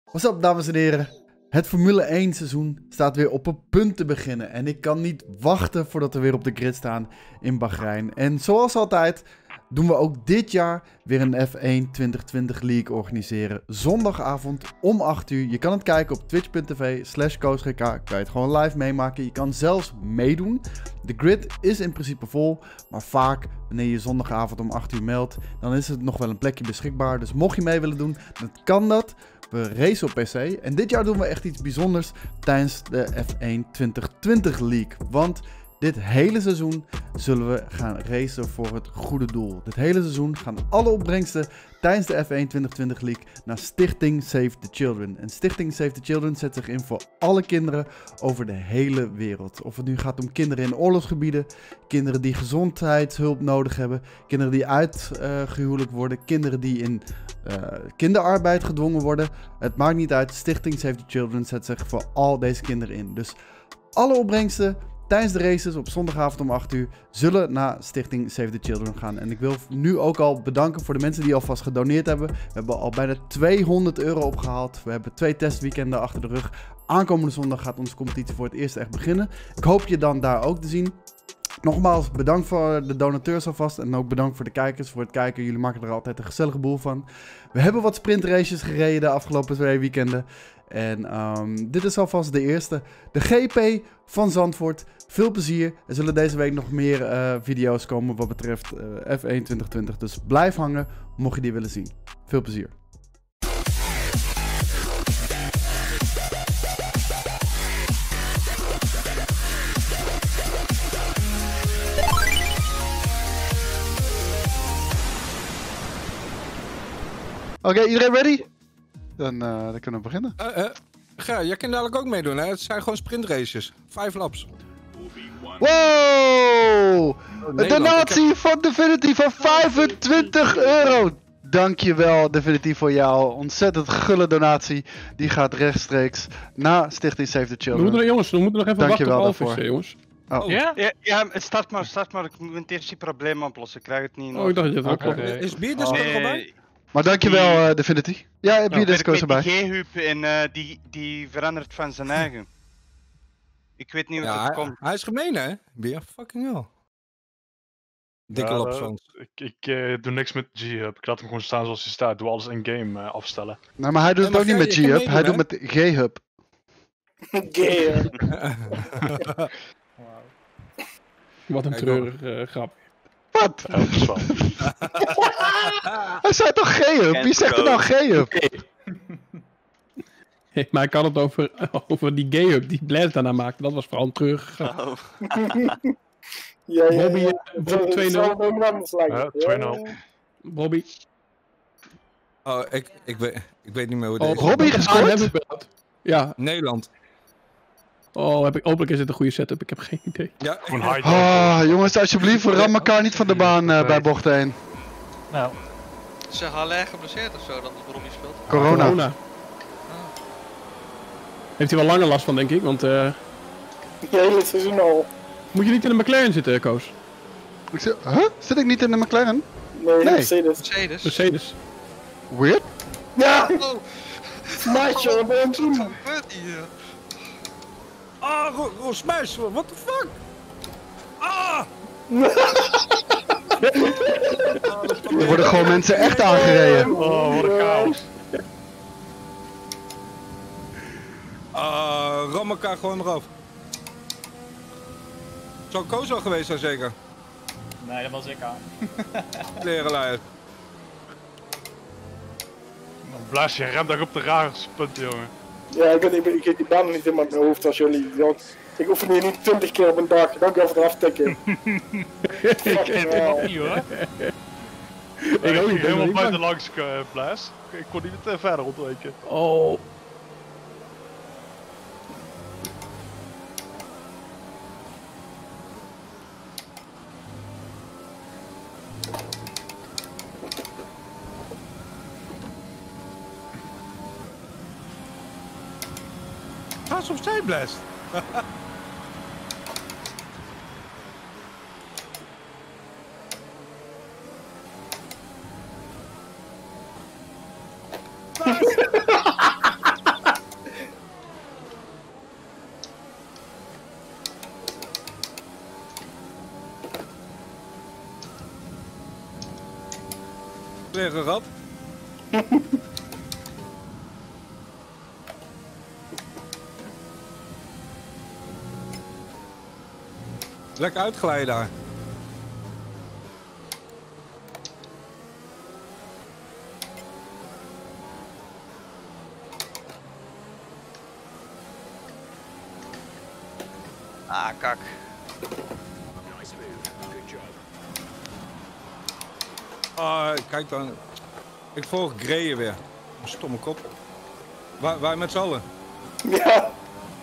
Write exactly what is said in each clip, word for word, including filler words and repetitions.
What's up, dames en heren? Het Formule één seizoen staat weer op een punt te beginnen. En ik kan niet wachten voordat we weer op de grid staan in Bahrein. En zoals altijd doen we ook dit jaar weer een F één twintig twintig League organiseren. Zondagavond om acht uur. Je kan het kijken op twitch punt tv slash koosgk. Kan je het gewoon live meemaken. Je kan zelfs meedoen. De grid is in principe vol. Maar vaak wanneer je zondagavond om acht uur meldt, dan is het nog wel een plekje beschikbaar. Dus mocht je mee willen doen, dan kan dat. We racen op P C en dit jaar doen we echt iets bijzonders tijdens de F één twintig twintig League. Want dit hele seizoen zullen we gaan racen voor het goede doel. Dit hele seizoen gaan alle opbrengsten tijdens de F één twintig twintig League naar Stichting Save the Children. En Stichting Save the Children zet zich in voor alle kinderen over de hele wereld. Of het nu gaat om kinderen in oorlogsgebieden, kinderen die gezondheidshulp nodig hebben, kinderen die uitgehuwelijkt uh, worden, kinderen die in uh, kinderarbeid gedwongen worden. Het maakt niet uit, Stichting Save the Children zet zich voor al deze kinderen in. Dus alle opbrengsten tijdens de races op zondagavond om acht uur zullen naar Stichting Save the Children gaan. En ik wil nu ook al bedanken voor de mensen die alvast gedoneerd hebben. We hebben al bijna tweehonderd euro opgehaald. We hebben twee testweekenden achter de rug. Aankomende zondag gaat onze competitie voor het eerst echt beginnen. Ik hoop je dan daar ook te zien. Nogmaals, bedankt voor de donateurs alvast. En ook bedankt voor de kijkers, voor het kijken. Jullie maken er altijd een gezellige boel van. We hebben wat sprintraces gereden de afgelopen twee weekenden. En um, dit is alvast de eerste. De G P van Zandvoort. Veel plezier. Er zullen deze week nog meer uh, video's komen wat betreft uh, F één twintig twintig. Dus blijf hangen, mocht je die willen zien. Veel plezier. Oké, okay, iedereen ready? Dan, uh, dan kunnen we beginnen. Uh, uh, ja, jij kan dadelijk ook meedoen, hè? Het zijn gewoon sprintraces. Vijf laps. Wow! Een donatie heb... van Divinity van vijfentwintig euro! Dankjewel, Divinity, voor jouw ontzettend gulle donatie. Die gaat rechtstreeks naar Stichting Save the Children. We moeten, jongens, we moeten nog even Dankjewel wachten op Alvis, jongens. Oh. Oh. Ja? Ja, ja, start maar, start maar. Ik moet eerst die probleem oplossen. Ik krijg het niet. Oh, ik dacht dat je het ook okay. Is Bierdisco er al bij? Maar dankjewel, uh, Divinity. Ja, Bierdisco is erbij. Die G-hub en uh, die, die verandert van zijn eigen. Ik weet niet hoe ja, het komt. Hij is gemeen, hè? Bier, fucking hell. Dikke ja, lapsvangst. Uh, ik ik uh, doe niks met G-hub. Ik laat hem gewoon staan zoals hij staat. Doe alles in-game uh, afstellen. Nee, maar hij doet nee, het ook niet met G-hub. Hij doet met G-hub. G-hub. Wat een treurig uh, grap. Wat? Hij zei toch G-hub? Wie zegt er nou G-hub? Hey, maar ik had het over, over die gay-hub die Blaise daarna maakte. Dat was vooral een treurige grap. Oh. ja, ja, Bobby, ja. Bobby twee nul. Ja, twee nul. Bobby. Oh, ik, ik, weet, ik weet niet meer hoe oh, deze... Bobby gescoord? Ja. Nederland. Oh, heb ik, hopelijk is het een goede setup. Ik heb geen idee. Ja, ik... oh, jongens, alsjeblieft, we rammen elkaar niet van de baan uh, bij bocht één. Nou. Is Haller geblesseerd of zo dat het waarom je speelt? Corona. Corona. Oh. Heeft hij wel langer last van, denk ik, want... Uh... Ja, hele seizoen al. Moet je niet in de McLaren zitten, Koos? Ik zeg, huh? Zit ik niet in de McLaren? Nee, nee. Mercedes. Mercedes. Mercedes. Weird? Ja! Oh. Smash, wat ben je aan het doen? Wat gebeurt hier? Ah, Ro Ro Smash, what the fuck? Ah! Er worden gewoon mensen echt aangereden. Oh, wat een chaos. Ah, uh, ram elkaar gewoon eraf. Zou Koos wel geweest zijn, zeker? Nee, dat was ik aan. Lerenleier. Blaas, je remt daar op de raarste punten, jongen. Ja, ik, ben, ik, ben, ik heb die baan niet in mijn hoofd als jullie. Ik oefen hier niet twintig keer op een dag. Dankjewel voor het aftikken. Ik wel niet, hoor. Ik ook ging helemaal buiten langs, uh, Blaas. Ik kon niet uh, verder ontwijken. Oh. Ga ze opzij, Blaas. zeggen gehad. Lekker uitglijden daar. Ah, kak. Ah, kijk dan. Ik volg Greeën weer. Stomme kop. Waar, wij met z'n allen. Ja.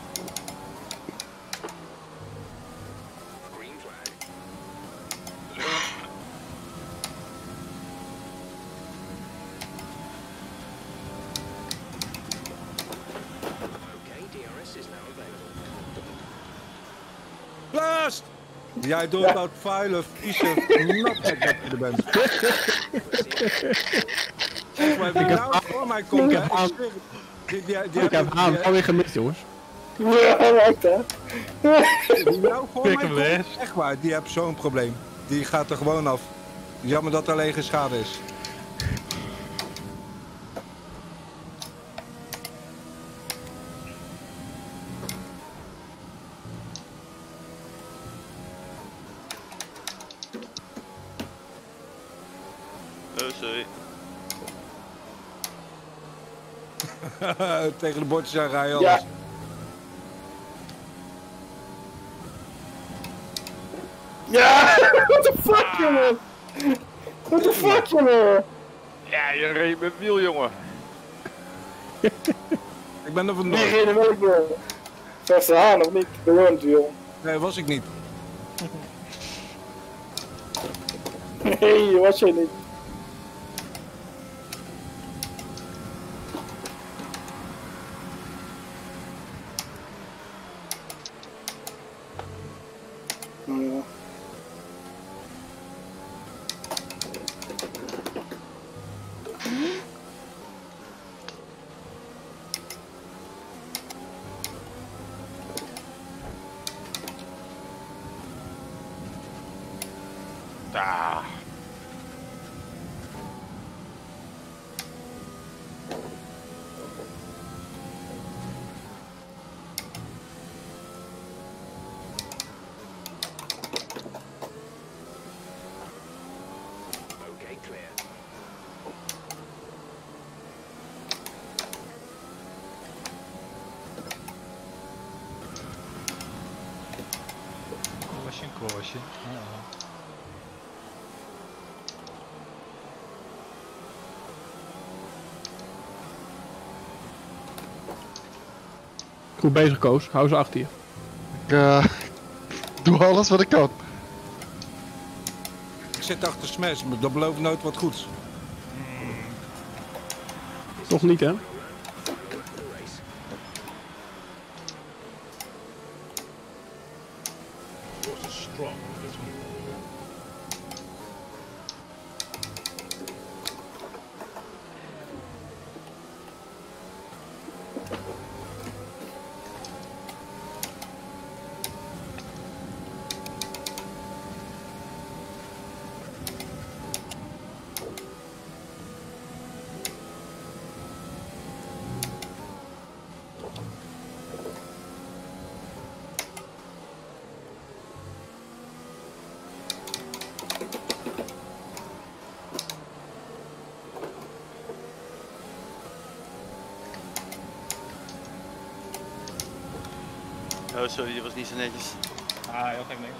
Blast! Jij doet dat vuile, vieze nappek dat je er bent. Maar wie nou voor mij komt, hè? Ik zweer het. Die, die, die, Ik heb aan, alweer gemist, jongens. Ja, wacht hè. die nou voor mij komt, echt waar, die heeft zo'n probleem. Die gaat er gewoon af. Jammer dat er alleen geen schade is. Oh, sorry. Tegen de bordjes aan rijden alles. Ja. Ja, what the fuck, jongen? What the fuck, jongen? Ja, je reed met wiel, jongen. Ik ben er vandoor. Nee, geen welk wil. Verse Haan of niet? Bewoond, joh. Nee, was ik niet. Nee, was jij niet. Ja. Ah. Caution, caution. Uh-oh. Goed bezig, Koos. Hou ze achter je. Ik uh, doe alles wat ik kan. Ik zit achter Smash, maar dat belooft nooit wat goeds. Toch niet, hè? Oh, sorry, die was niet zo netjes. Ah, heel gek niks.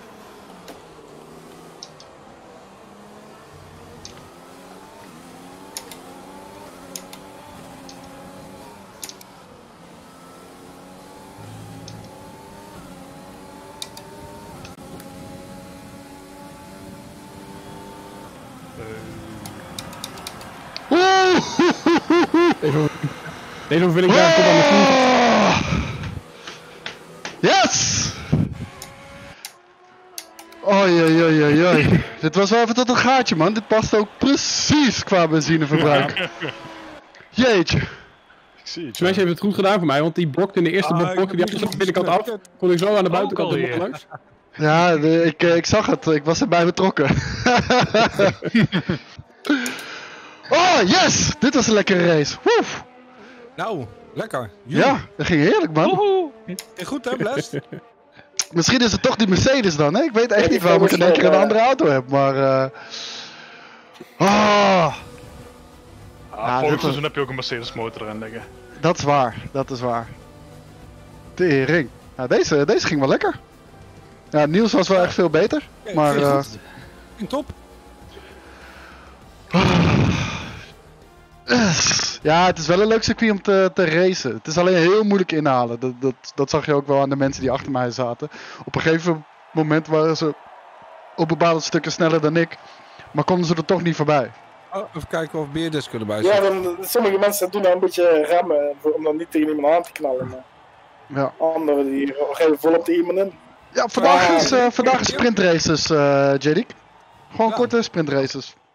Deze, deze overwinning krijg ik op aan de team. Yes! Oei, oei, oei, oei, oei. Dit was wel even tot een gaatje, man. Dit past ook precies qua benzineverbruik. Jeetje. Ik zie het. Smash heeft het goed gedaan voor mij, want die blokte in de eerste Ah, blok, ik blokte die heb had ik niet de binnenkant af. Kon ik zo aan de buitenkant Ook er nog alweer. langs. Ja, de, ik, eh, ik zag het. Ik was erbij betrokken. Oh, yes! Dit was een lekkere race. Woef. Nou, lekker. Joe. Ja, dat ging heerlijk, man. Ging goed, hè, Blast? Misschien is het toch die Mercedes dan, hè? Ik weet echt Ja, niet waarom ik in één keer een uh, andere auto heb, maar... Uh... Oh, Ah, Ja, vorig dit seizoen heb je ook een Mercedes motor erin liggen. dat is waar, dat is waar. Tering. Ja, deze, deze ging wel lekker. Ja, Niels was wel echt veel beter, Ja, maar... ging Uh... goed. Ging top. Ja, het is wel een leuk circuit om te, te racen. Het is alleen heel moeilijk inhalen. Dat, dat, dat zag je ook wel aan de mensen die achter mij zaten. Op een gegeven moment waren ze op bepaalde stukken sneller dan ik. Maar konden ze er toch niet voorbij. Oh, even kijken of beerders kunnen bij Ja, zijn. dan, sommige mensen doen daar een beetje remmen voor, om dan niet tegen iemand aan te knallen. Maar Ja, anderen die geven volop tegen iemand in. ja vandaag Ah, is, uh, vandaag is sprintraces, uh, J D. Gewoon Ja. korte sprintraces.